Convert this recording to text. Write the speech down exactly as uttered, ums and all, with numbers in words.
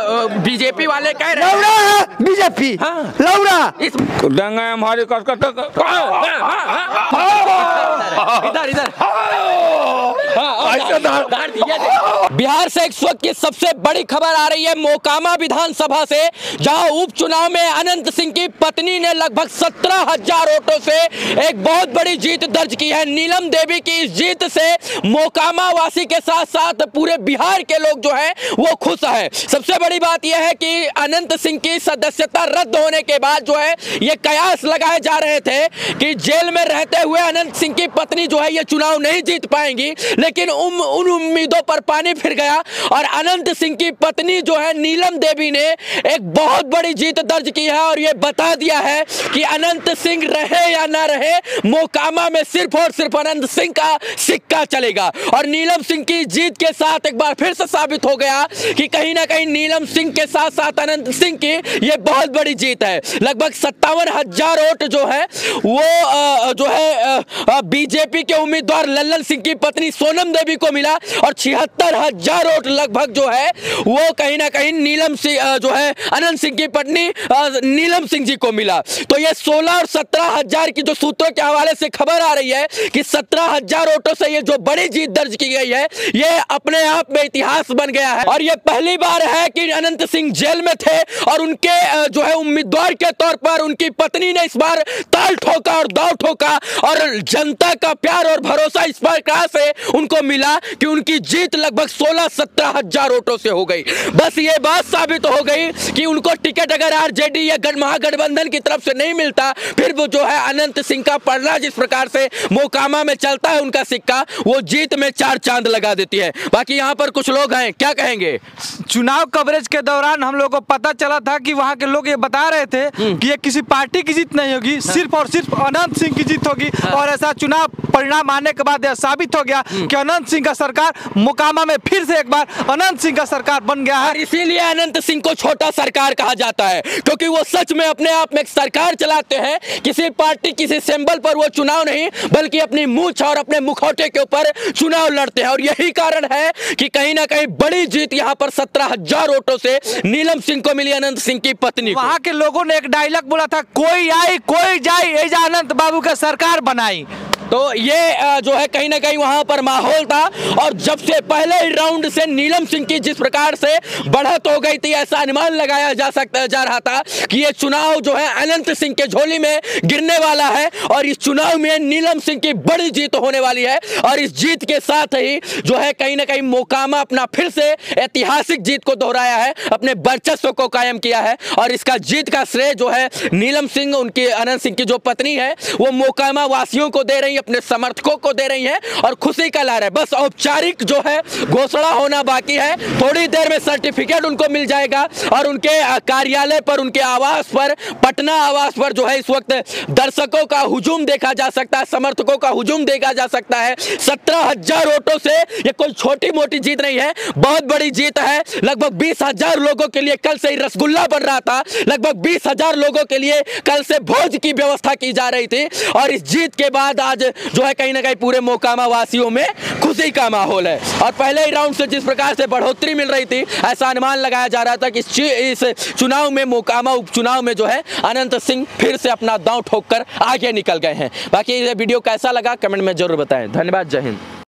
BJP वाले कह रहे हैं बीजेपी हाँ। लौड़ा इस देंगे हमारी इधर इधर बिहार से एक वक्त की सबसे बड़ी खबर आ रही है मोकामा विधानसभा से, जहां उपचुनाव में अनंत सिंह की पत्नी ने लगभग सत्रह हजार वोटों से एक बहुत बड़ी जीत दर्ज की है। नीलम देवी की इस जीत से मोकामा वासी के साथ साथ पूरे बिहार के लोग जो हैं वो खुश है। सबसे बड़ी बात यह है कि अनंत सिंह की सदस्यता रद्द होने के बाद जो है ये कयास लगाए जा रहे थे कि जेल में रहते हुए अनंत सिंह की पत्नी जो है ये चुनाव नहीं जीत पाएंगी, लेकिन उन उन उम्मीदों पर पानी फिर गया और अनंत सिंह की पत्नी जो है नीलम देवी ने एक बहुत बड़ी जीत दर्ज की है और ये बता दिया है कि अनंत सिंह रहे या ना रहे, मोकामा में सिर्फ और सिर्फ अनंत सिंह का सिक्का चलेगा। और नीलम सिंह की जीत के साथ एक बार फिर से साबित हो गया कि कहीं ना कहीं नीलम सिंह के साथ साथ अनंत सिंह की ये बहुत बड़ी जीत है। लगभग सत्तावन हजार वोट जो है वो जो है बीजेपी के उम्मीदवार लल्लन सिंह की पत्नी सोनम देवी को मिला और छिहत्तर हजार वोट लगभग जो है वो कहीं ना कहीं नीलम सिंह जो है अनंत सिंह की पत्नी नीलम सिंह जी को मिला। तो ये सोलह और सत्रह हजार की जो सूत्रों के हवाले से खबर आ रही है कि सत्रह हजार वोटों से ये जो बड़ी जीत दर्ज की गई है ये अपने आप में इतिहास बन गया है। और ये पहली बार है कि अनंत सिंह जेल में थे और उनके जो है उम्मीदवार के तौर पर उनकी पत्नी ने इस बार ताल ठोका और दाव ठोका और जनता का प्यार और भरोसा इस प्रकार से उनको मिला कि उनकी जीत लगभग सोलह सत्रह हजार वोटों से हो गई। बस ये बात साबित हो गई कि उनको टिकट अगर आरजेडी या महागठबंधन की तरफ से नहीं मिलता फिर वो जो है अनंत सिंह का पलड़ा जिस प्रकार से मोकामा में चलता है उनका सिक्का वो जीत में चार चांद लगा देती है। बाकी यहाँ पर कुछ लोग हैं, क्या कहेंगे? चुनाव कवरेज के दौरान हम लोगों को पता चला था कि वहाँ के लोग ये बता रहे थे कि ये किसी पार्टी की जीत नहीं होगी, सिर्फ और सिर्फ अनंत सिंह की जीत होगी। और ऐसा चुनाव परिणाम आने के बाद यह साबित हो गया कि अनंत सिंह का सरकार मोकामा में फिर से एक बार अनंत सिंह का सरकार बन गया है। इसीलिए अनंत सिंह को छोटा सरकार कहा जाता है क्योंकि वो सच में अपने आप में एक सरकार चलाते हैं। किसी पार्टी किसी सिंबल पर वो चुनाव नहीं बल्कि अपनी मूंछ और अपने मुखौटे के ऊपर चुनाव लड़ते हैं। और यही कारण है कि कहीं ना कहीं बड़ी जीत यहाँ पर सत्रह हजार वोटों से नीलम सिंह को मिली, अनंत सिंह की पत्नी। वहां के लोगों ने एक डायलॉग बोला था, कोई आई कोई जाए एजा अनंत बाबू का सरकार बनाई। तो ये जो है कहीं ना कहीं वहां पर माहौल था और जब से पहले ही राउंड से नीलम सिंह की जिस प्रकार से बढ़त हो गई थी ऐसा अनुमान लगाया जा सकता जा रहा था कि ये चुनाव जो है अनंत सिंह के झोली में गिरने वाला है और इस चुनाव में नीलम सिंह की बड़ी जीत होने वाली है। और इस जीत के साथ ही जो है कहीं ना कहीं मोकामा अपना फिर से ऐतिहासिक जीत को दोहराया है, अपने वर्चस्व को कायम किया है। और इसका जीत का श्रेय जो है नीलम सिंह उनकी अनंत सिंह की जो पत्नी है वो मोकामा वासियों को दे रही, अपने समर्थकों को दे रही हैं और खुशी का लहर है। बस औपचारिक जो है घोषणा होना बाकी है, थोड़ी देर में सर्टिफिकेट उनको मिल जाएगा और उनके कार्यालय पर उनके आवास पर पटना आवास पर जो है इस वक्त दर्शकों का हुजूम देखा जा सकता है, समर्थकों का हुजूम देखा जा सकता है। सत्रह हजार वोटों से ये कोई छोटी मोटी जीत नहीं है, बहुत बड़ी जीत है। लगभग बीस हजार लोगों के लिए कल से ही रसगुल्ला बन रहा था, लगभग बीस हजार लोगों के लिए कल से भोज की व्यवस्था की जा रही थी और इस जीत के बाद आज जो है कहीं ना कहीं पूरे मोकामा वासियों में खुशी का माहौल है। और पहले ही राउंड से जिस प्रकार से बढ़ोतरी मिल रही थी ऐसा अनुमान लगाया जा रहा था कि इस चुनाव में मोकामा उपचुनाव में जो है अनंत सिंह फिर से अपना दांव ठोक कर आगे निकल गए हैं। बाकी ये वीडियो कैसा लगा कमेंट में जरूर बताएं। धन्यवाद, जय हिंद।